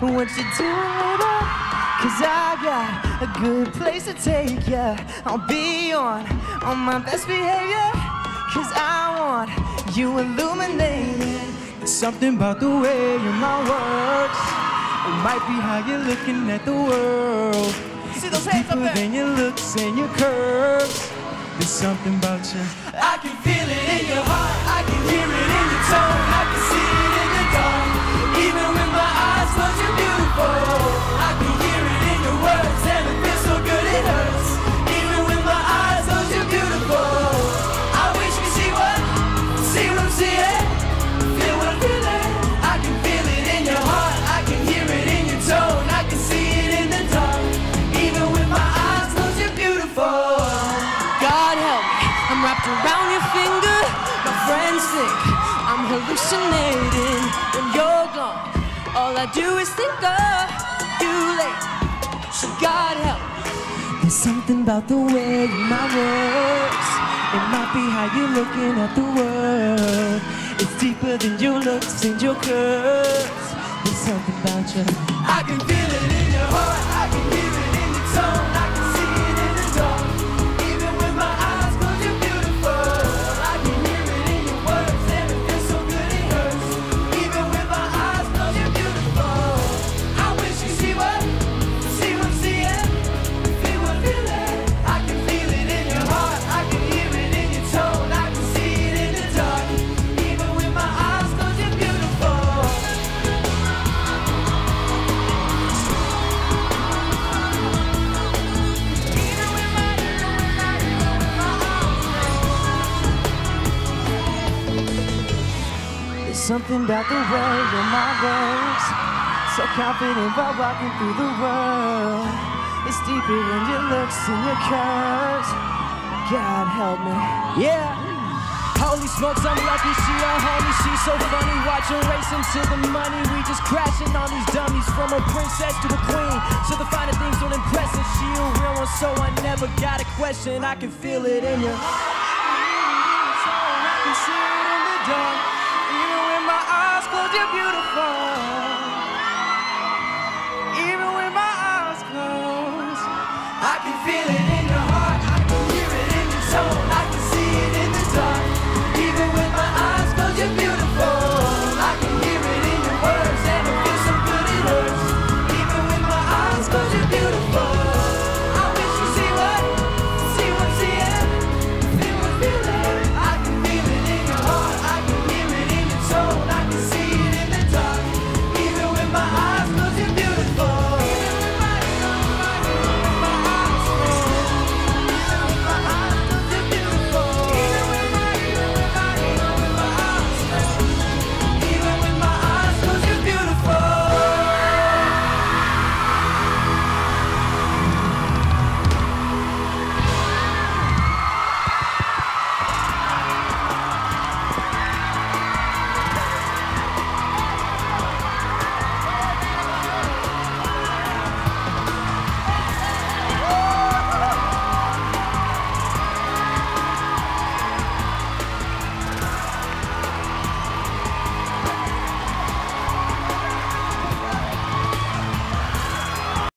what you doing later? 'Cause I got a good place to take ya. I'll be on my best behavior, 'cause I want you illuminated. There's something about the way your mind works. It might be how you're looking at the world. See those hands up there? Than your looks and your curves. There's something about you. I can feel it in your heart. I can hear it in your tone. I can see it in the dark. Even with my eyes closed, you're beautiful. I can hear it in your words, and it feels so good it hurts. Even with my eyes closed, you're beautiful. I wish you could see what I'm seeing. Feel what I'm feeling. I can feel it in your heart. I can hear it in your tone. I can see it in the dark. Even with my eyes closed, you're beautiful. God help me, I'm wrapped around your finger. My friends think I'm hallucinating. When you're gone, all I do is think of you lately. So God help me. There's something about the way your mind works. It might be how you're looking at the world. It's deeper than your looks and your curves. There's something about you. I can feel it in your heart. I can hear it in your tone. I can see it in the dark. Even with my eyes closed, you're beautiful. I can hear it in your words, and it feels so good it hurts. Even with my eyes closed, you're beautiful. I wish you see what I'm seeing. Feel what I'm feeling. I can feel it in your heart. I can hear it in your tone. I can see it in the dark. Even with my eyes closed, you're beautiful. There's something about the way your mind works. So confident while walking through the world. It's deeper than your looks and your curves. God help me. Yeah. Holy smokes, I'm lucky she a homie. She's so funny, watching racing to the money. We just crashing on these dummies, from a princess to a queen. So the finer things don't impress us. She a real one, so I never got a question. I can feel it in your heart. I can see it in the dark. Even with my eyes closed, you're beautiful.